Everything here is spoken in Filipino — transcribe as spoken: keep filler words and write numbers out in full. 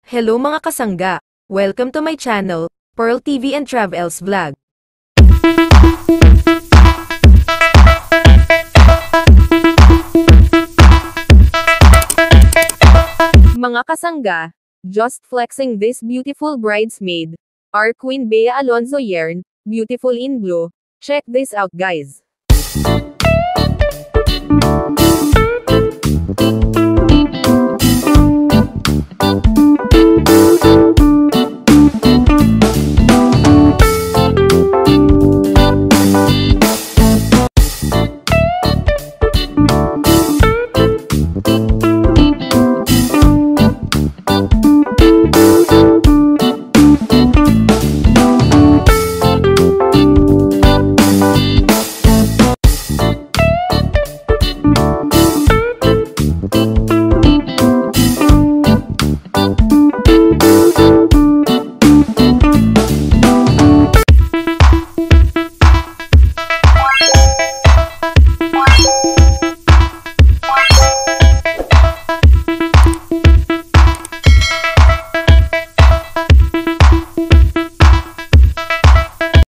Hello mga kasangga! Welcome to my channel, Pearl T V and Travels Vlog. Mga kasangga, just flexing this beautiful bridesmaid, our Queen B E A Alonzo yarn, beautiful in blue. Check this out guys.